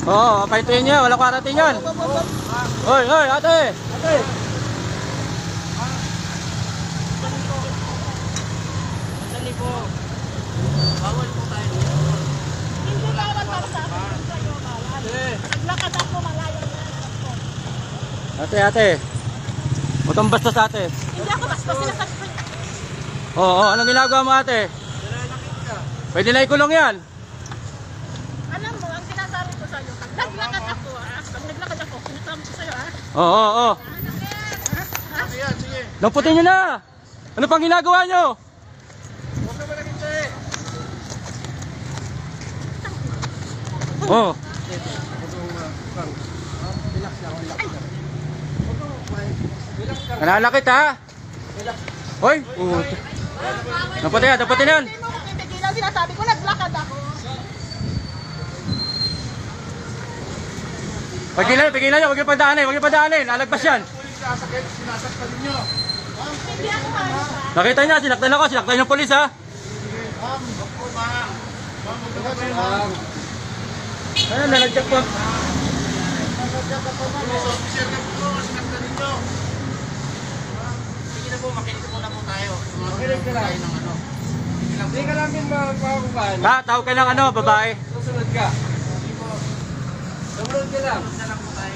Oo, paituin niya. Wala karating yan. Hoy, hoy, ate. Ate. Sali po. Bawal po tayo dito. Hindi bawal para sa akin. Naglakad ako, malayo na. Ate, ate. Utang bastos ate. Hindi ako basta sinasabi ko. Oo, anong ginagawa mo ate? Pwede na ikulong yan. Alam mo, ang sinasabi ko sa'yo, pag naglakad ako, pag naglakad ako, sinasabi ko sa'yo, Oo, oo. Lamputin nyo na. Ano pang ginagawa nyo? Huwag na ba naghintay? Oo. Nananakit ha? Hoy, puto. Lamputin yan, lamputin yan. Hindi mo ko titigilan, sinasabi ko, naglakad ako. Pigilan nyo, huwag yung padaanin, huwag yung padaanin. Alagpas yan. Sinasaktan ninyo. Hindi ako maalis. Nakita niya, sinaktan ako, sinaktan yung polis ha. Ayun, nalagyak po. Officer na po, sinaktan ninyo. Sige na po, makinig po na po tayo. Makinig ka lang. Hindi ka lang din makakubahan. Ha, tawag ka ng ano, babae. Susunod ka. Sumunod ka lang. Susunod lang po tayo.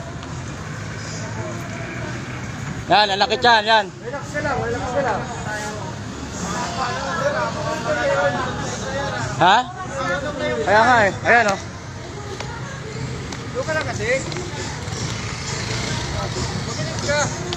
Yan, nalakit yan, yan. Relax ka lang, relax ka lang. Ha? Kaya nga eh, ayan o. Doon ka lang kasi. Makinig ka.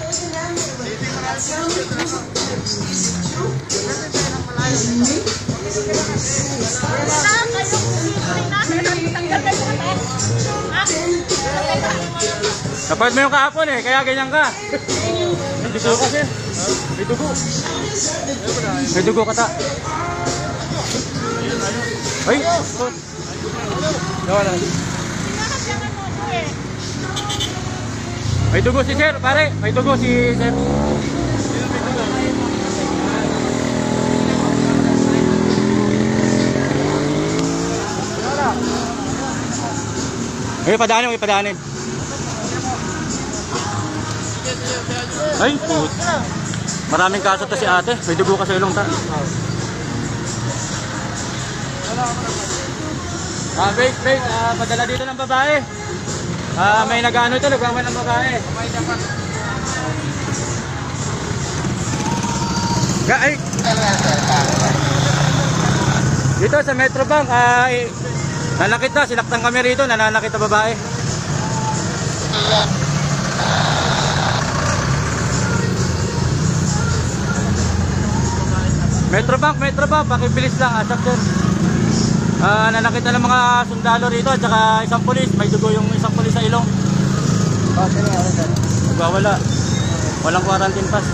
Kapag mo yung kahapon eh, kaya ganyan ka. May dugo kasi. May dugo. May dugo kata. Ay! Gawa lang. May dugo si sir, pare. May dugo si sir. Ay, padaanin, may padaanin. Ay, put. Maraming kaso to si ate. May dugo ka sa ilong ta. Wait. Padala dito ng babae. May nag-ano ito, nagwawan ng babae. Ay! Dito sa Metrobank, nanakit na, sinaktan kami rito, nananakit na babae. Metrobank, pakibilis lang, asap sir. Nanakit na ng mga sundalo rito at saka isang pulis, may dugo yung isang pulis sa ilong. Nagwawala. Walang quarantine pass.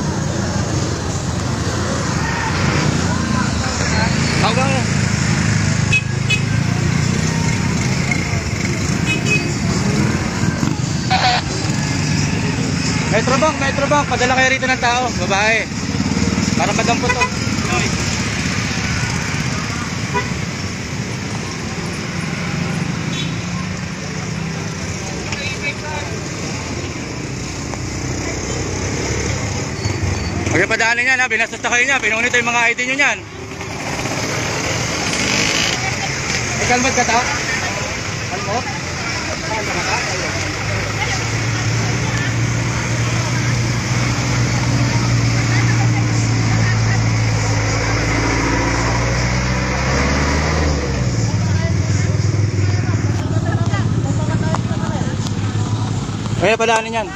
Hanggang Metrobank, padala kayo rito ng tao, babae. Para madampot to. Huwag yung padaanin yan ha, binastos na kayo niya, pinunit yung mga ID nyo yan. Kalmat ka ta? Kalmot? Kalmat ka? Kaya padaanin yan.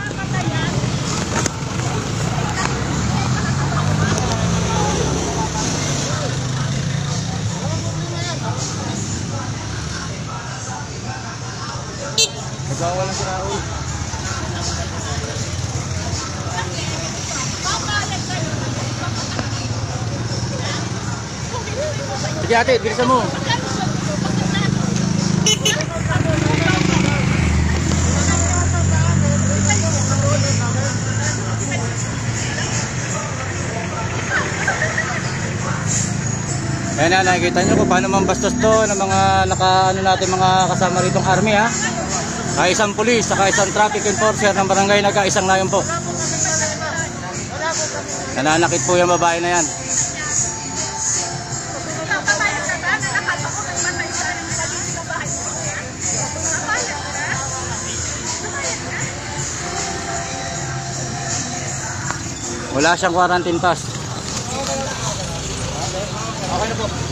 Nagwawala si Raul. Sige ate, bilisan mo. Ayan na, nakikita nyo kung paano mambastos to ng mga ano natin mga kasama ritong army ha. Isang pulis, saka isang traffic enforcer ng barangay Naga, isang layon po. Nananakit po yung babae na yan. Wala siyang quarantine pass. Okay na po.